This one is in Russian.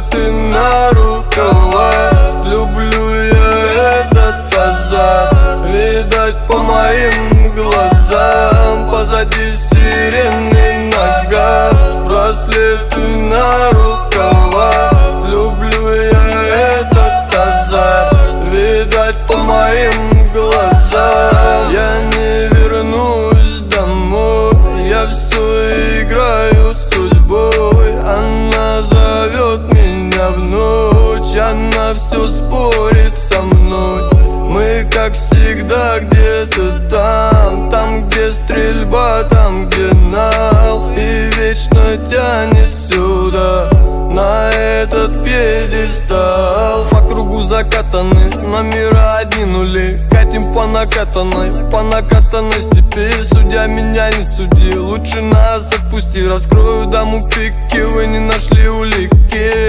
Браслеты на рукавах, люблю я этот азарт. Видать по моим глазам, позади сирены нога. Браслеты на рукавах, люблю я этот азарт. Видать по моим глазам. Я не вернусь домой, я все играю с судьбой. Она зовет меня в ночь, она все спорит со мной. Мы как всегда где-то там где стрельба, там где нал. И вечно тянет сюда, на этот пьедестал. По кругу закатаны номера, одни нули. Катим по накатанной степи. Судья, меня не суди, лучше нас отпусти. Раскрою даму пики, вы не нашли улики.